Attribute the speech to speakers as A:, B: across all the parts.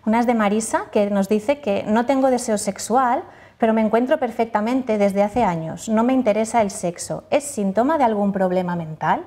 A: Una es de Marisa, que nos dice que no tengo deseo sexual, pero me encuentro perfectamente desde hace años. No me interesa el sexo. ¿Es síntoma de algún problema mental?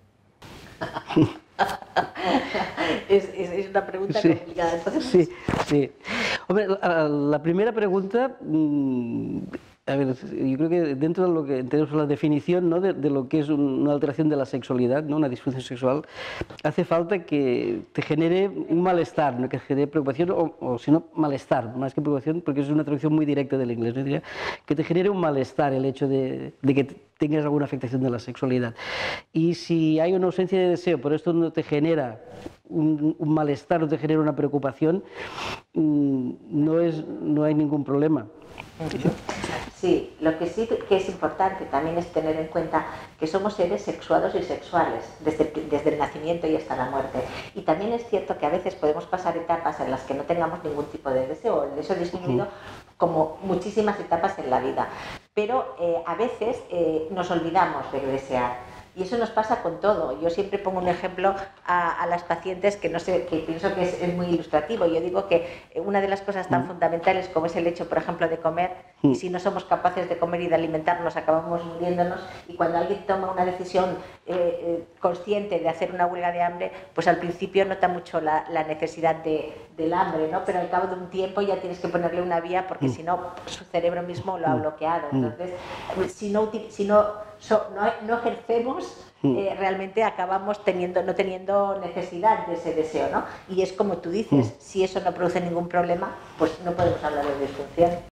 B: Es una pregunta complicada. Entonces...
C: Sí. Hombre, la primera pregunta, a ver, yo creo que dentro de lo que tenemos la definición, ¿no?, de lo que es una alteración de la sexualidad, ¿no?, una disfunción sexual, hace falta que te genere un malestar, ¿no?, que genere preocupación o si no, malestar, más que preocupación, porque es una traducción muy directa del inglés, ¿no? Diría que te genere un malestar el hecho de que tengas alguna afectación de la sexualidad. Y si hay una ausencia de deseo, pero esto no te genera un malestar, no te genera una preocupación, no hay ningún problema.
B: Sí, lo que sí que es importante también es tener en cuenta que somos seres sexuados y sexuales desde el nacimiento y hasta la muerte. Y también es cierto que a veces podemos pasar etapas en las que no tengamos ningún tipo de deseo, el deseo disminuido, como muchísimas etapas en la vida. Pero a veces nos olvidamos de desear. Y eso nos pasa con todo. Yo siempre pongo un ejemplo a las pacientes que no sé, que pienso que es muy ilustrativo. Yo digo que una de las cosas tan fundamentales como es el hecho, por ejemplo, de comer, y si no somos capaces de comer y de alimentarnos, acabamos muriéndonos. Y cuando alguien toma una decisión consciente de hacer una huelga de hambre, pues al principio nota mucho la necesidad del hambre, ¿no? Pero al cabo de un tiempo ya tienes que ponerle una vía porque si no, su cerebro mismo lo ha bloqueado. Entonces, si no ejercemos, realmente acabamos no teniendo necesidad de ese deseo, ¿no? Y es como tú dices, si eso no produce ningún problema, pues no podemos hablar de disfunción.